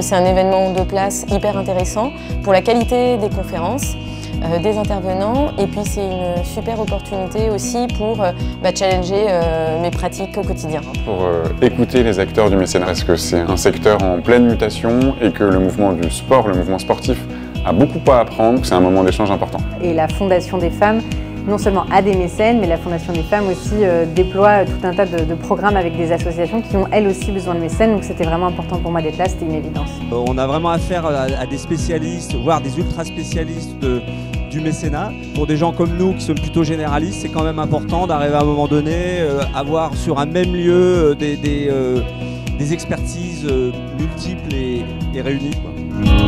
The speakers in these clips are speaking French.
c'est un événement de place hyper intéressant pour la qualité des conférences, des intervenants, et puis c'est une super opportunité aussi pour challenger mes pratiques au quotidien. Pour écouter les acteurs du mécénat, parce que c'est un secteur en pleine mutation et que le mouvement du sport, le mouvement sportif, a beaucoup à apprendre, c'est un moment d'échange important. Et la Fondation des femmes, non seulement a des mécènes, mais la Fondation des femmes aussi déploie tout un tas de programmes avec des associations qui ont elles aussi besoin de mécènes, donc c'était vraiment important pour moi d'être là, c'était une évidence. On a vraiment affaire à des spécialistes, voire des ultra spécialistes du mécénat. Pour des gens comme nous qui sommes plutôt généralistes, c'est quand même important d'arriver à un moment donné, avoir sur un même lieu des expertises multiples et réunies, quoi.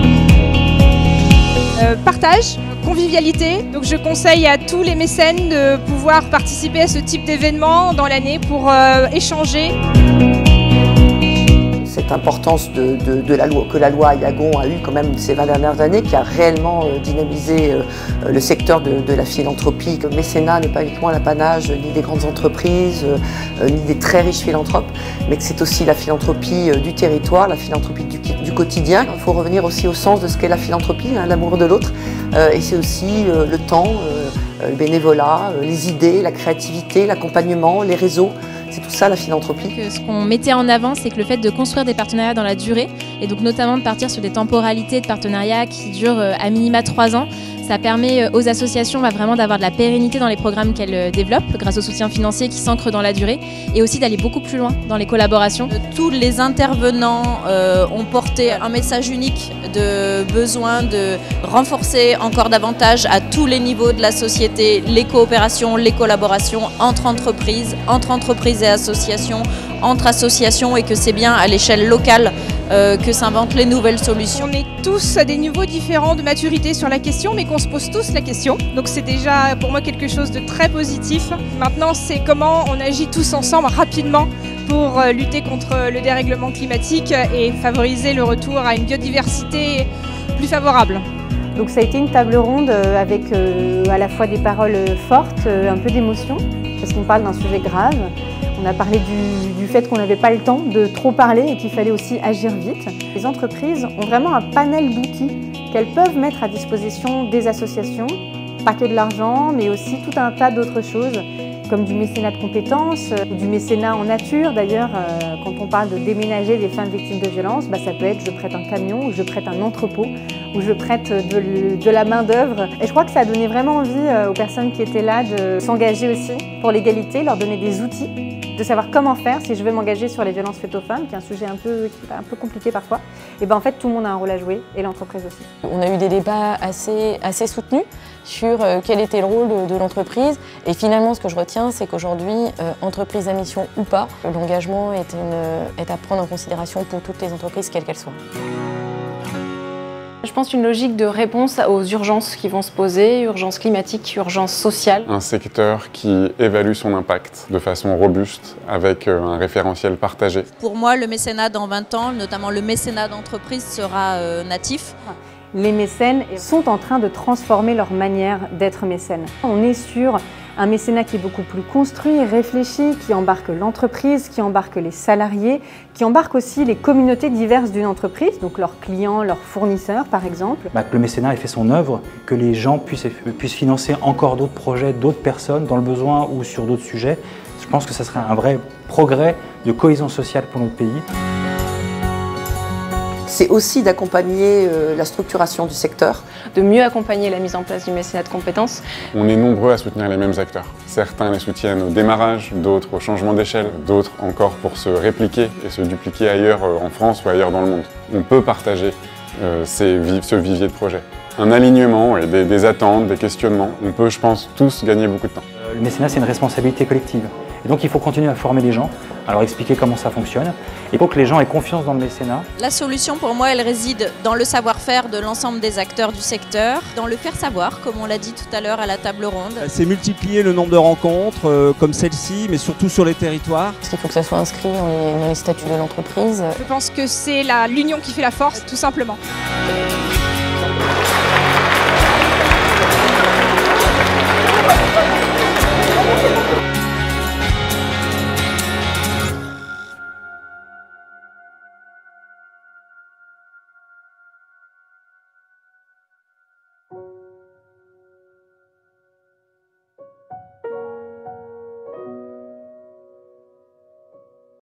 Partage, convivialité. Donc je conseille à tous les mécènes de pouvoir participer à ce type d'événement dans l'année pour échanger. Cette importance que la loi Aillagon a eue quand même ces 20 dernières années, qui a réellement dynamisé le secteur de la philanthropie. Le mécénat n'est pas uniquement l'apanage ni des grandes entreprises, ni des très riches philanthropes, mais que c'est aussi la philanthropie du territoire, la philanthropie du quotidien. Il faut revenir aussi au sens de ce qu'est la philanthropie, hein, l'amour de l'autre, et c'est aussi le temps, le bénévolat, les idées, la créativité, l'accompagnement, les réseaux. C'est tout ça la philanthropie. Ce qu'on mettait en avant, c'est que le fait de construire des partenariats dans la durée, et donc notamment de partir sur des temporalités de partenariats qui durent à minima 3 ans, ça permet aux associations vraiment d'avoir de la pérennité dans les programmes qu'elles développent grâce au soutien financier qui s'ancre dans la durée, et aussi d'aller beaucoup plus loin dans les collaborations. Tous les intervenants ont porté un message unique de besoin de renforcer encore davantage à tous les niveaux de la société les coopérations, les collaborations entre entreprises et associations, entre associations, et que c'est bien à l'échelle locale que s'inventent les nouvelles solutions. On est tous à des niveaux différents de maturité sur la question, mais qu'on se pose tous la question. Donc c'est déjà pour moi quelque chose de très positif. Maintenant, c'est comment on agit tous ensemble rapidement pour lutter contre le dérèglement climatique et favoriser le retour à une biodiversité plus favorable. Donc ça a été une table ronde avec à la fois des paroles fortes, un peu d'émotion, parce qu'on parle d'un sujet grave. On a parlé du fait qu'on n'avait pas le temps de trop parler et qu'il fallait aussi agir vite. Les entreprises ont vraiment un panel d'outils qu'elles peuvent mettre à disposition des associations, pas que de l'argent, mais aussi tout un tas d'autres choses, comme du mécénat de compétences, ou du mécénat en nature. D'ailleurs, quand on parle de déménager des femmes victimes de violences, ça peut être je prête un camion, ou je prête un entrepôt, ou je prête de la main-d'œuvre. Et je crois que ça a donné vraiment envie aux personnes qui étaient là de s'engager aussi pour l'égalité, leur donner des outils, de savoir comment faire si je veux m'engager sur les violences faites aux femmes, qui est un sujet un peu compliqué parfois. Et en fait, tout le monde a un rôle à jouer, et l'entreprise aussi. On a eu des débats assez soutenus sur quel était le rôle de l'entreprise. Et finalement, ce que je retiens, c'est qu'aujourd'hui, entreprise à mission ou pas, l'engagement est à prendre en considération pour toutes les entreprises, quelles qu'elles soient. Je pense une logique de réponse aux urgences qui vont se poser, urgences climatiques, urgences sociales. Un secteur qui évalue son impact de façon robuste, avec un référentiel partagé. Pour moi, le mécénat dans 20 ans, notamment le mécénat d'entreprise, sera natif. Les mécènes sont en train de transformer leur manière d'être mécène. On est sur un mécénat qui est beaucoup plus construit, réfléchi, qui embarque l'entreprise, qui embarque les salariés, qui embarque aussi les communautés diverses d'une entreprise, donc leurs clients, leurs fournisseurs par exemple. Que le mécénat ait fait son œuvre, que les gens puissent financer encore d'autres projets, d'autres personnes dans le besoin ou sur d'autres sujets. Je pense que ça serait un vrai progrès de cohésion sociale pour notre pays. C'est aussi d'accompagner la structuration du secteur. De mieux accompagner la mise en place du mécénat de compétences. On est nombreux à soutenir les mêmes acteurs. Certains les soutiennent au démarrage, d'autres au changement d'échelle, d'autres encore pour se répliquer et se dupliquer ailleurs en France ou ailleurs dans le monde. On peut partager ce vivier de projets. Un alignement et des attentes, des questionnements. On peut, je pense, tous gagner beaucoup de temps. Le mécénat, c'est une responsabilité collective. Et donc il faut continuer à former les gens, à leur expliquer comment ça fonctionne, et pour que les gens aient confiance dans le mécénat. La solution pour moi, elle réside dans le savoir-faire de l'ensemble des acteurs du secteur, dans le faire savoir, comme on l'a dit tout à l'heure à la table ronde. C'est multiplier le nombre de rencontres comme celle-ci, mais surtout sur les territoires. Il faut que ça soit inscrit dans les statuts de l'entreprise. Je pense que c'est l'union qui fait la force, tout simplement.